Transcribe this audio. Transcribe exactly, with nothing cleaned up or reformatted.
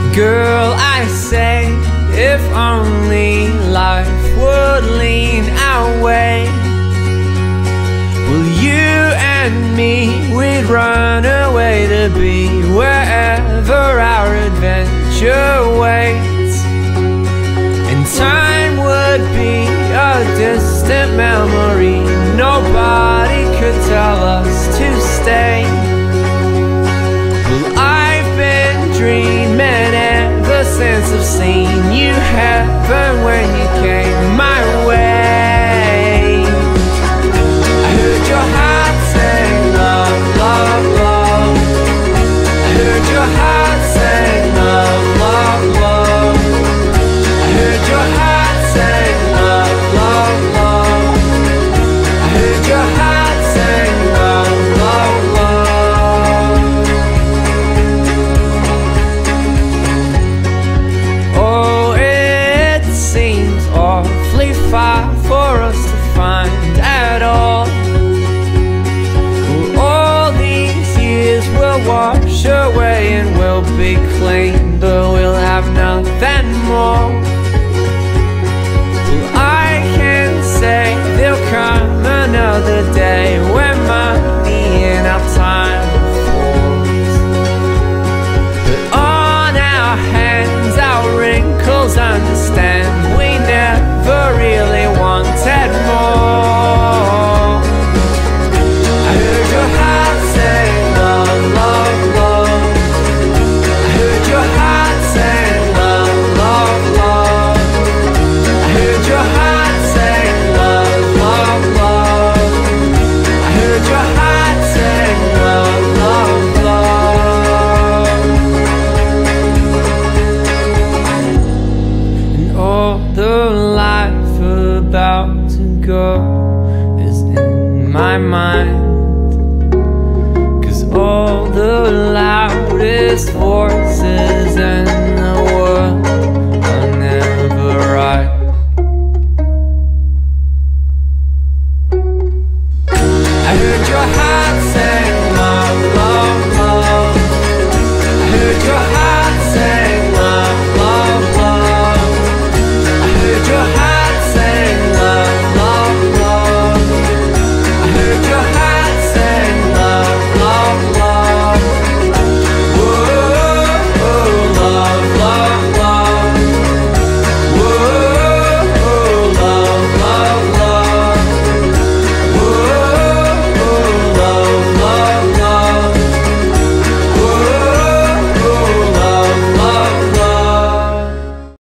Girl, I say, if only life would lean our way, well, you and me, we'd run away to be wherever our adventure waits. And time would be a distant memory, nobody could tell us to stay. Well, I've been dreaming ever since I've seen you heaven when you came my way. I heard your heart sing love, love, love. I heard your heart sing love, love, love. I heard your heart sing love, love, love. I heard your heart sing love, love, love. Oh, it seems awfully far for us to find at all. Well, all these years will wash away and we'll be clean, but we'll have nothing more. Well, I can say there'll come another day when money and our time falls, but on our hands, our wrinkles understand we never really wanted more. I heard your heart say love, love, love. I heard your heart say love, love, love. I heard your heart say love, love, love. I heard your heart say love, love, love. And all the life about to go is in my mind, 'cause all the loudest voices and